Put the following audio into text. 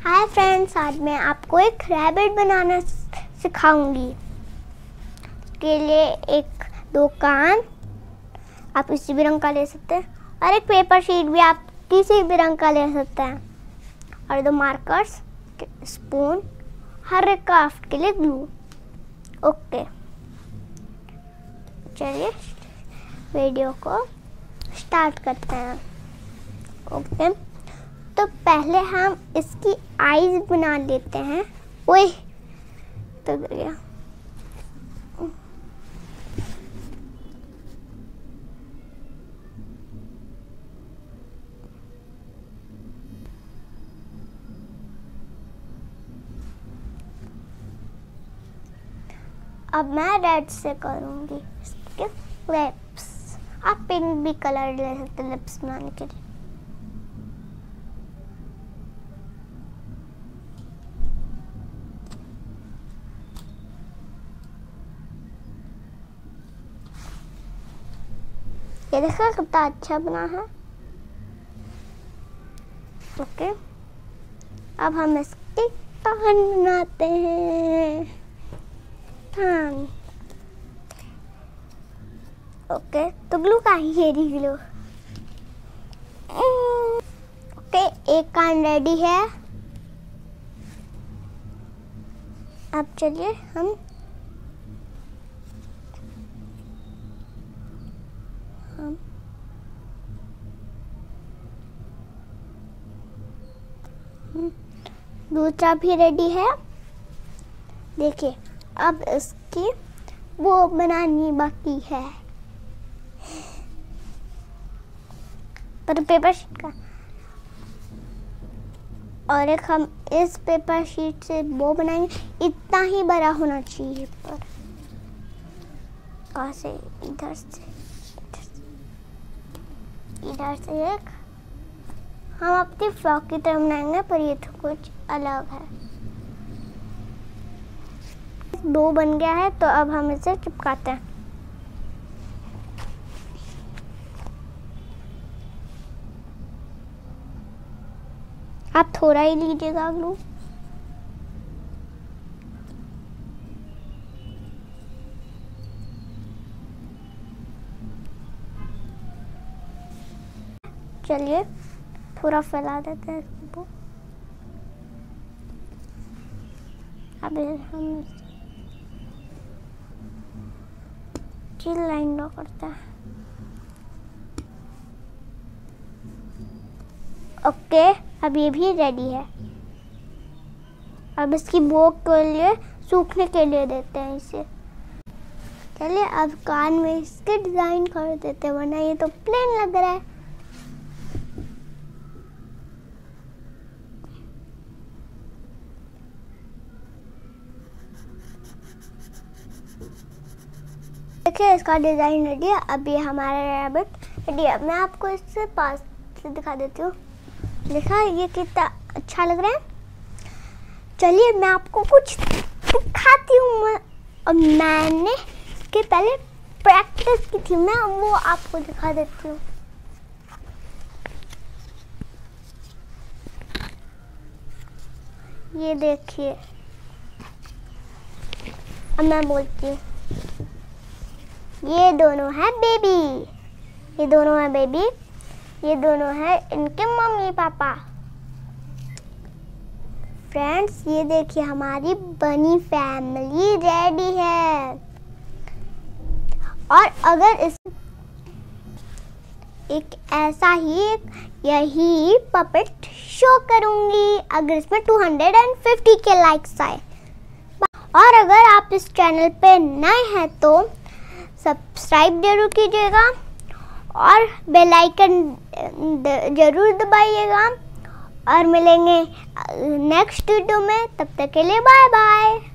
Hi friends, आज मैं आपको एक रैबिट बनाना सिखाऊंगी। के लिए एक दो कान आप किसी भी रंग का ले सकते हैं और एक पेपर शीट भी आप किसी भी रंग का ले सकते हैं और दो मार्कर्स, स्पून, हर एक क्राफ्ट के लिए ग्लू। ओके, चलिए वीडियो को स्टार्ट करते हैं। ओके, तो पहले हम इसकी आईज बना लेते हैं। ओए तो गया। अब मैं रेड से करूंगी इसके लिप्स। आप पिंक भी कलर ले सकते हैं लिप्स बनाने के लिए। ये देखो कितना अच्छा बना है। ओके, अब हम इसकी कान बनाते हैं। कान। ओके, तो ग्लू का ये ग्लू। ओके, एक कान रेडी है। अब चलिए हम दूसरा भी रेडी है। देखिए, अब इसकी वो बनानी बाकी है पर पेपर शीट का, और एक हम इस पेपर शीट से वो बनाएंगे। इतना ही बड़ा होना चाहिए पर कहाँ से, इधर से एक हम अपनी फ्रॉक की तरह बनाएंगे, पर ये तो कुछ अलग है। दो बन गया है, तो अब हम इसे चिपकाते हैं। आप थोड़ा ही लीजिएगा ग्लू। चलिए थोड़ा फैला देते हैं इसको। अब हम लाइन ड्रॉ करते हैं। ओके, अब ये भी रेडी है। अब इसकी बो के लिए सूखने के लिए देते हैं इसे। चलिए अब कान में इसके डिजाइन कर देते हैं, वरना ये तो प्लेन लग रहा है। देखिए, इसका डिजाइन रेडी है। अब ये हमारा रैबिट रेडी है। मैं आपको इससे पास से दिखा देती हूँ। देखा ये कितना अच्छा लग रहा है। चलिए मैं आपको कुछ दिखाती हूँ। और मैंने इसके पहले प्रैक्टिस की थी, मैं वो आपको दिखा देती हूँ। ये देखिए, अब मैं बोलती हूँ। ये दोनों है बेबी, ये दोनों है बेबी, ये दोनों है इनके मम्मी पापा। फ्रेंड्स, ये देखिए हमारी बनी फैमिली रेडी है। और अगर इस एक ऐसा ही यही पपेट शो करूंगी अगर इसमें 250 के लाइक्स आए। और अगर आप इस चैनल पे नए हैं तो सब्सक्राइब जरूर कीजिएगा और बेल आइकन जरूर दबाइएगा। और मिलेंगे नेक्स्ट वीडियो में, तब तक के लिए बाय बाय।